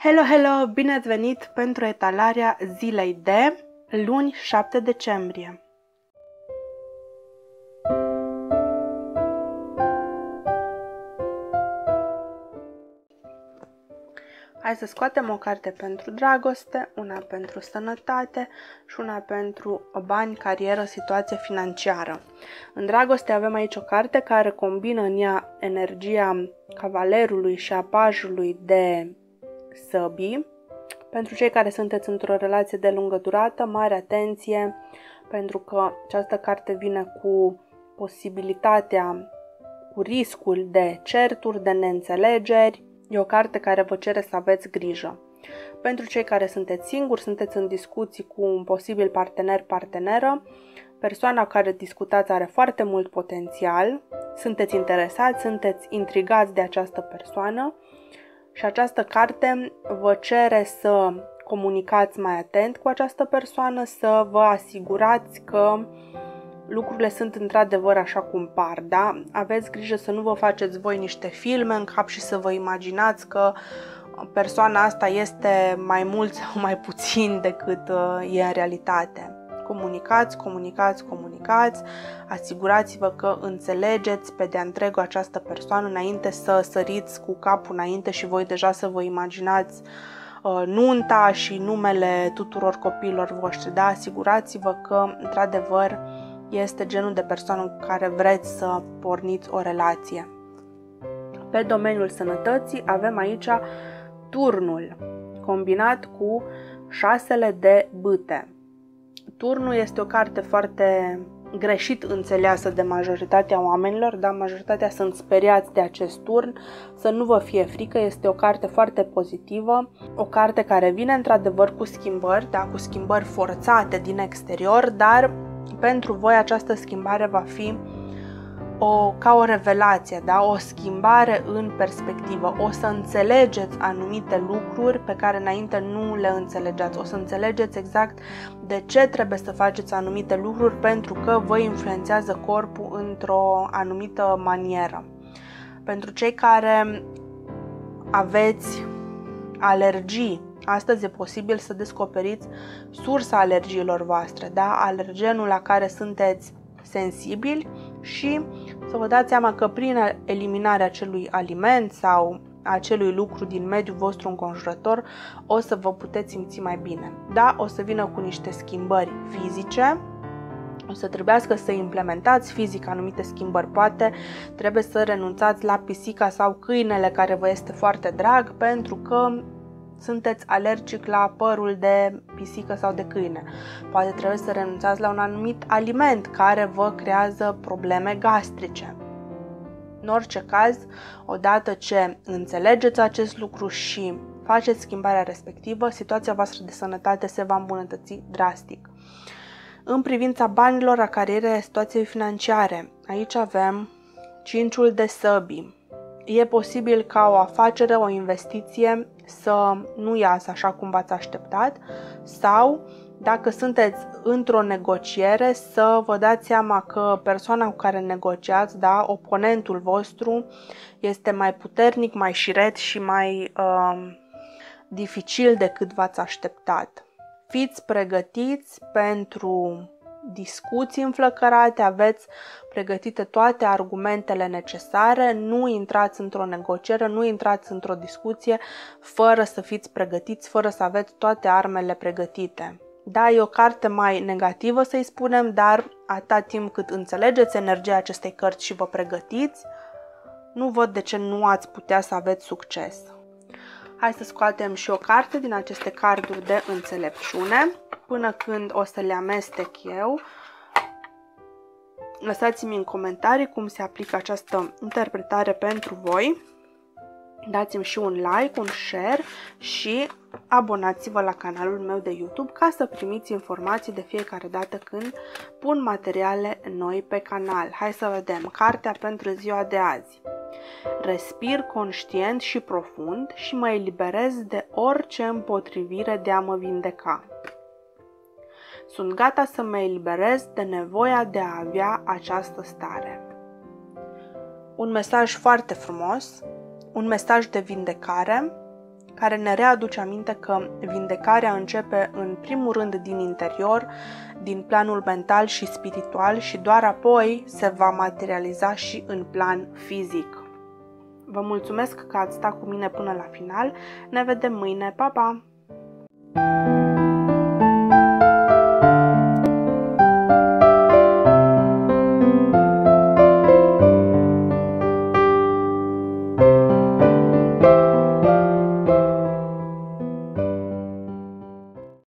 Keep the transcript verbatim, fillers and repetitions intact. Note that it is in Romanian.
Hello, hello! Bine ați venit pentru etalarea zilei de luni șapte decembrie. Hai să scoatem o carte pentru dragoste, una pentru sănătate și una pentru bani, carieră, situație financiară. În dragoste avem aici o carte care combină în ea energia cavalerului și a pajului de săbii. Pentru cei care sunteți într-o relație de lungă durată, mare atenție, pentru că această carte vine cu posibilitatea, cu riscul de certuri, de neînțelegeri. E o carte care vă cere să aveți grijă. Pentru cei care sunteți singuri, sunteți în discuții cu un posibil partener-parteneră, persoana cu care discutați are foarte mult potențial, sunteți interesați, sunteți intrigați de această persoană și această carte vă cere să comunicați mai atent cu această persoană, să vă asigurați că lucrurile sunt într-adevăr așa cum par, da? Aveți grijă să nu vă faceți voi niște filme în cap și să vă imaginați că persoana asta este mai mult sau mai puțin decât e în realitate. Comunicați, comunicați, comunicați, asigurați-vă că înțelegeți pe de-a întregul această persoană înainte să săriți cu capul înainte și voi deja să vă imaginați uh, nunta și numele tuturor copiilor voștri, da? Asigurați-vă că într-adevăr este genul de persoană cu care vreți să porniți o relație. Pe domeniul sănătății avem aici turnul combinat cu șasele de bâte. Turnul este o carte foarte greșit înțeleasă de majoritatea oamenilor, dar majoritatea sunt speriați de acest turn. Să nu vă fie frică, este o carte foarte pozitivă, o carte care vine într-adevăr cu schimbări, da, cu schimbări forțate din exterior, dar pentru voi această schimbare va fi o, ca o revelație, da? O schimbare în perspectivă. O să înțelegeți anumite lucruri pe care înainte nu le înțelegeați. O să înțelegeți exact de ce trebuie să faceți anumite lucruri pentru că vă influențează corpul într-o anumită manieră. Pentru cei care aveți alergii, astăzi e posibil să descoperiți sursa alergiilor voastre, da? Alergenul la care sunteți sensibili și să vă dați seama că prin eliminarea acelui aliment sau acelui lucru din mediul vostru înconjurător o să vă puteți simți mai bine. Da, o să vină cu niște schimbări fizice, o să trebuiască să implementați fizic anumite schimbări, poate trebuie să renunțați la pisica sau câinele care vă este foarte drag pentru că sunteți alergic la părul de pisică sau de câine. Poate trebuie să renunțați la un anumit aliment care vă creează probleme gastrice. În orice caz, odată ce înțelegeți acest lucru și faceți schimbarea respectivă, situația voastră de sănătate se va îmbunătăți drastic. În privința banilor, a carierei, situației financiare, aici avem cinciul de săbii. E posibil ca o afacere, o investiție să nu iasă așa cum v-ați așteptat sau, dacă sunteți într-o negociere, să vă dați seama că persoana cu care negociați, da, oponentul vostru, este mai puternic, mai șiret și mai uh, dificil decât v-ați așteptat. Fiți pregătiți pentru discuții înflăcărate, aveți pregătite toate argumentele necesare, nu intrați într-o negociere, nu intrați într-o discuție fără să fiți pregătiți, fără să aveți toate armele pregătite. Da, e o carte mai negativă, să-i spunem, dar atâta timp cât înțelegeți energia acestei cărți și vă pregătiți, nu văd de ce nu ați putea să aveți succes. Hai să scoatem și o carte din aceste carduri de înțelepciune. Până când o să le amestec eu, lăsați-mi în comentarii cum se aplică această interpretare pentru voi. Dați-mi și un like, un share și abonați-vă la canalul meu de YouTube ca să primiți informații de fiecare dată când pun materiale noi pe canal. Hai să vedem cartea pentru ziua de azi. Respir conștient și profund și mă eliberez de orice împotrivire de a mă vindeca. Sunt gata să mă eliberez de nevoia de a avea această stare. Un mesaj foarte frumos, un mesaj de vindecare, care ne readuce aminte că vindecarea începe în primul rând din interior, din planul mental și spiritual și doar apoi se va materializa și în plan fizic. Vă mulțumesc că ați stat cu mine până la final. Ne vedem mâine. Pa, pa!